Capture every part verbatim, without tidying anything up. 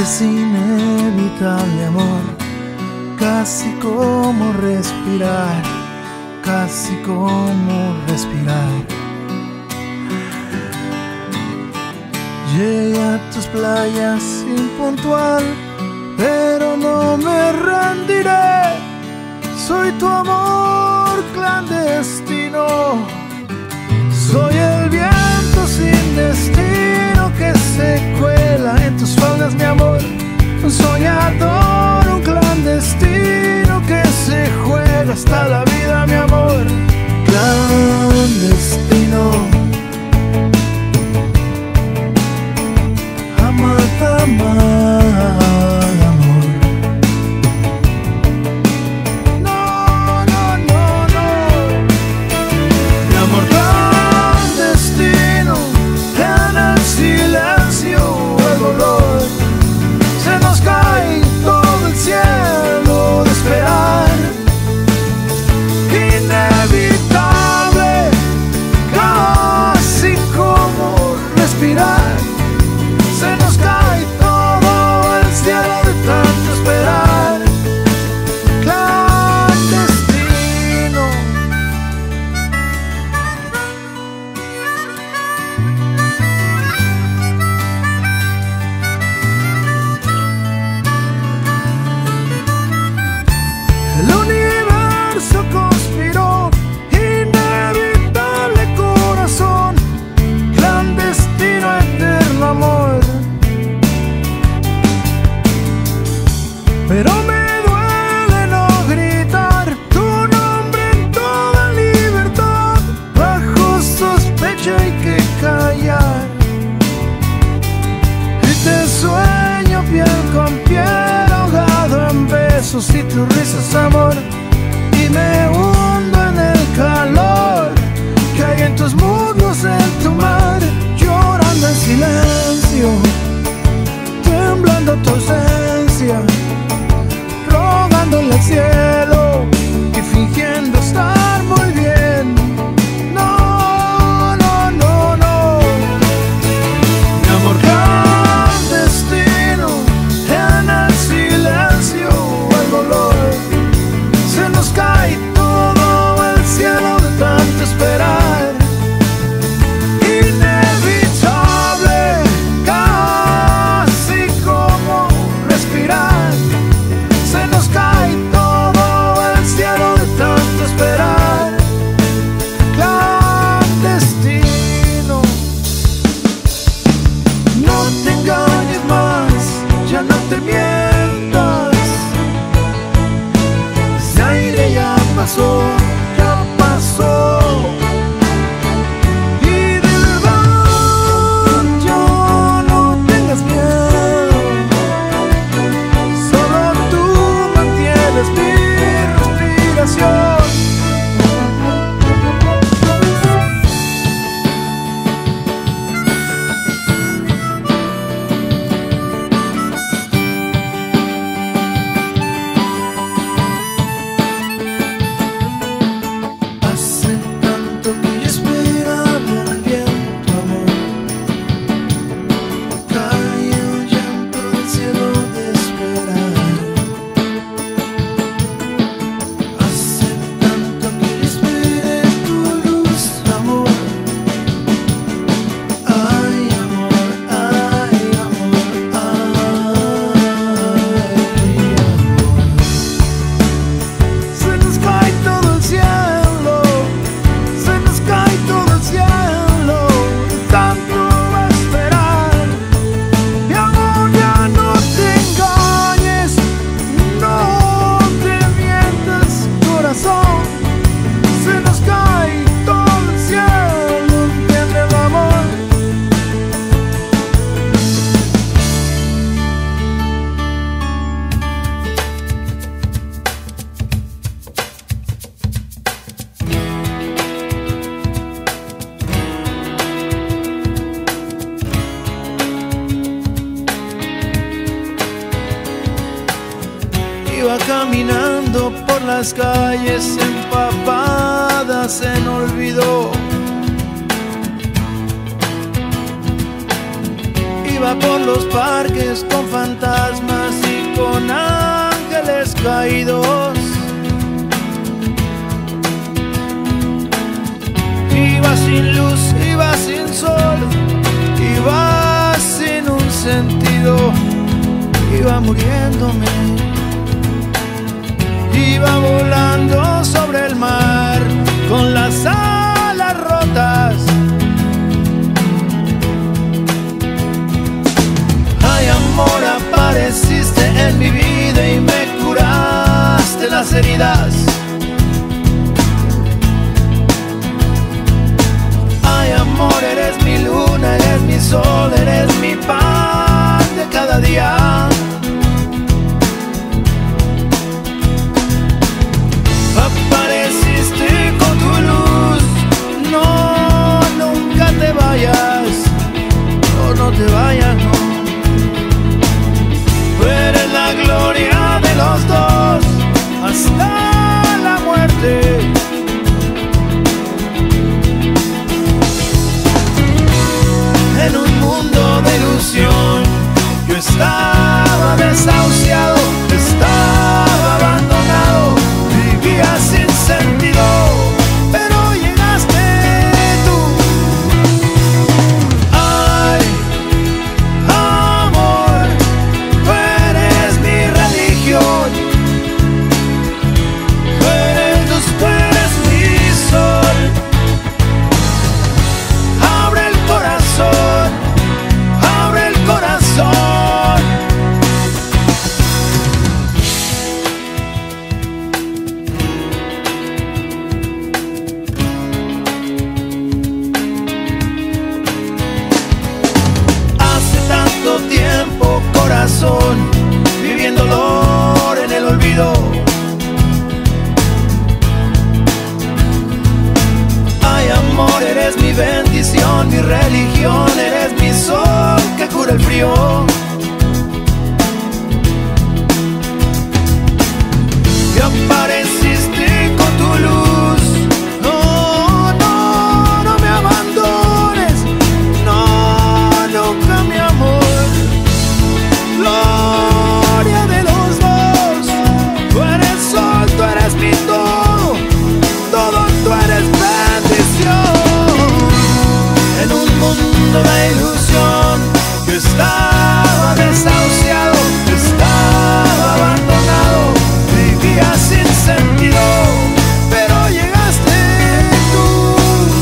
Es inevitable, amor, casi como respirar, casi como respirar. Llegué a tus playas impuntual, pero no me rendiré. Soy tu amor clandestino, soy el viento sin destino que se cuela en tus faldas, mi amor. Un soñador, un clandestino que se juega hasta la vida, mi amor. Clandestino, amar, amar. Pero me duele no gritar tu nombre en toda libertad. Bajo sospecha hay que callar. Y te sueño piel con piel, ahogado en besos y tus risas, amor. Y me hundo en el calor que hay en tus muslos, en tu mar. Llorando en silencio, temblando tu ausencia, rogándole al cielo y fingiendo estar muy bien. No, no, no, no. Mi amor clandestino, en el silencio, el dolor. Se nos cae todo el cielo de tanto esperar. Ya pasó, y de verdad yo no tengas miedo, solo tú mantienes mi respiración. Iba caminando por las calles empapadas en olvido. Iba por los parques con fantasmas caídos. Iba sin luz, iba sin sol, iba sin un sentido, iba muriéndome. Iba volando sobre el mar con las alas rotas. Ay, amor, apareciste en mi vida y me curaste las heridas. Ay, amor, eres mi luna, eres mi sol, eres mi pan de cada día. Apareciste con tu luz, no, nunca te vayas, no, no te vayas, no. Tú eres la gloria de los dos hasta la muerte. En un mundo de ilusión yo estaba desahuciado, estaba abandonado, vivía sin sentido, pero llegaste tú. Ay, amor, tú eres mi religión, tú eres luz, tú eres mi sol. Abre el corazón, abre el corazón. Corazón, viviendo dolor en el olvido. Ay, amor, eres mi bendición, mi religión, eres mi sol que cura el frío. Y apareciste con tu luz. No, no, no me abandones. No, nunca, mi amor. Gloria de los dos, tú eres sol, tú eres mi todo, todo tú eres bendición. En un mundo de ilusión yo estaba desahuciado, estaba abandonado, vivía sin sentido, pero llegaste tú.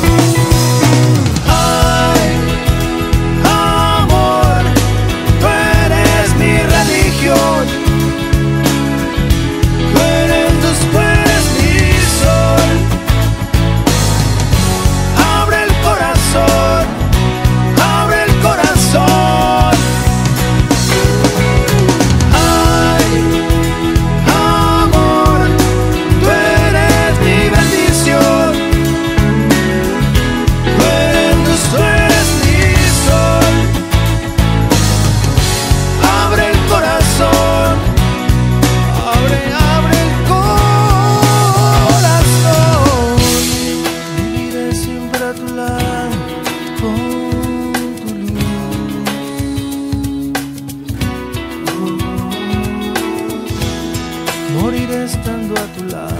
Ay, amor, tú eres mi religión, tú eres luz, tú eres mi sol. Abre el corazón, abre el corazón. Ay, amor, tú eres mi bendición, tú eres luz, tú eres mi sol. Abre el corazón, abre, abre el corazón. Viviré siempre a tu lado con tu luz. Moriré estando a tu lado.